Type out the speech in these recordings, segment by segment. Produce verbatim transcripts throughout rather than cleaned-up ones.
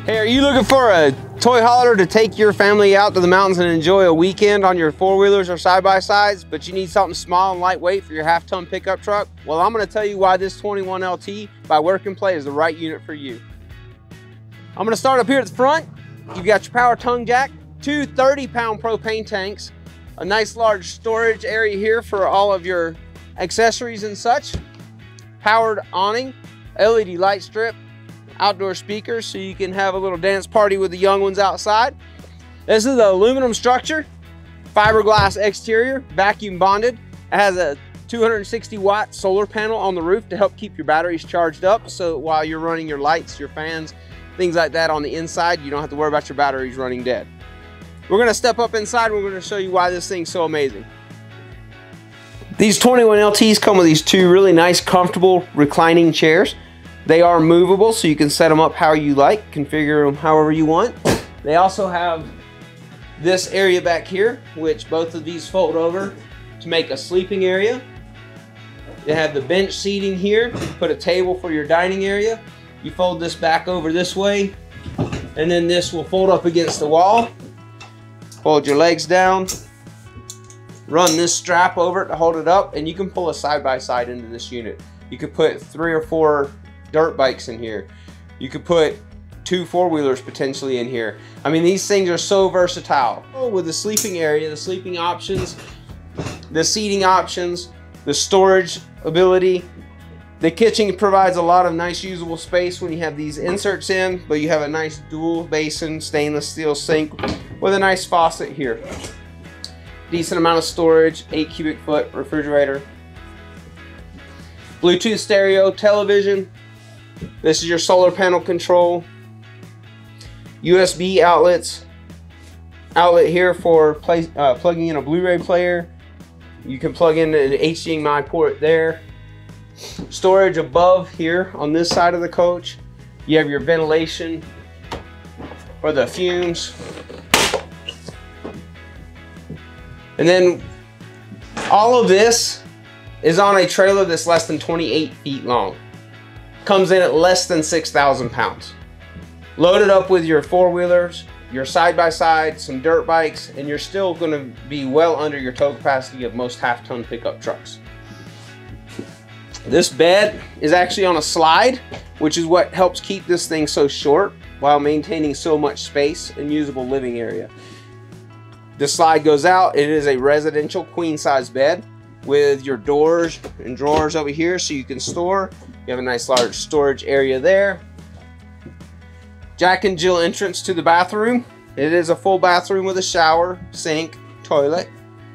Hey, are you looking for a toy hauler to take your family out to the mountains and enjoy a weekend on your four-wheelers or side-by-sides, but you need something small and lightweight for your half-ton pickup truck? Well, I'm going to tell you why this twenty-one L T by Work and Play is the right unit for you. I'm going to start up here at the front. You've got your power tongue jack, two thirty pound propane tanks, a nice large storage area here for all of your accessories and such, powered awning, L E D light strip, outdoor speakers so you can have a little dance party with the young ones outside. This is the aluminum structure, fiberglass exterior, vacuum bonded. It has a two hundred sixty watt solar panel on the roof to help keep your batteries charged up, so while you're running your lights, your fans, things like that on the inside, you don't have to worry about your batteries running dead. We're going to step up inside and we're going to show you why this thing's so amazing. These twenty-one L Ts come with these two really nice, comfortable reclining chairs. They are movable, so you can set them up how you like, configure them however you want. They also have this area back here, which both of these fold over to make a sleeping area. They have the bench seating here, put a table for your dining area. You fold this back over this way, and then this will fold up against the wall. Fold your legs down, run this strap over it to hold it up, and you can pull a side-by-side into this unit. You could put three or four dirt bikes in here. You could put two four-wheelers potentially in here. I mean, these things are so versatile. Oh, with the sleeping area, the sleeping options, the seating options, the storage ability. The kitchen provides a lot of nice usable space when you have these inserts in, but you have a nice dual basin stainless steel sink with a nice faucet here. Decent amount of storage, eight cubic foot refrigerator. Bluetooth stereo, television. This is your solar panel control. U S B outlets. Outlet here for play, uh, plugging in a Blu-ray player. You can plug in an H D M I port there. Storage above here on this side of the coach. You have your ventilation for the fumes. And then all of this is on a trailer that's less than twenty-eight feet long. Comes in at less than six thousand pounds. Loaded up with your four-wheelers, your side-by-side, some dirt bikes, and you're still going to be well under your tow capacity of most half-ton pickup trucks. This bed is actually on a slide, which is what helps keep this thing so short while maintaining so much space and usable living area. The slide goes out. It is a residential queen-size bed with your doors and drawers over here so you can store. You have a nice large storage area there. Jack and Jill entrance to the bathroom. It is a full bathroom with a shower, sink, toilet.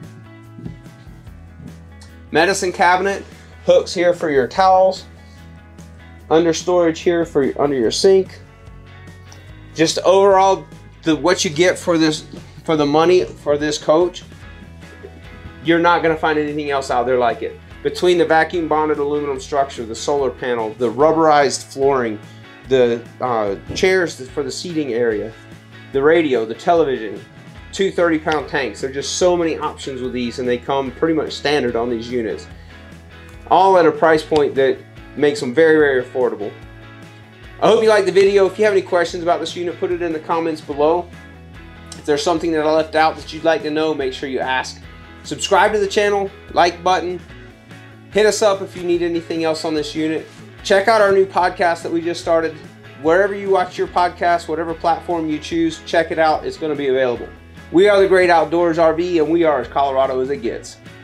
Medicine cabinet, hooks here for your towels. Under storage here for your, under your sink. Just overall, the what you get for this for the money for this coach, you're not going to find anything else out there like it. Between the vacuum bonded aluminum structure, the solar panel, the rubberized flooring, the uh, chairs for the seating area, the radio, the television, two thirty pound tanks. There are just so many options with these, and they come pretty much standard on these units. All at a price point that makes them very, very affordable. I hope you liked the video. If you have any questions about this unit, put it in the comments below. If there's something that I left out that you'd like to know, make sure you ask. Subscribe to the channel, like button. Hit us up if you need anything else on this unit. Check out our new podcast that we just started. Wherever you watch your podcast, whatever platform you choose, check it out. It's going to be available. We are the Great Outdoors R V, and we are as Colorado as it gets.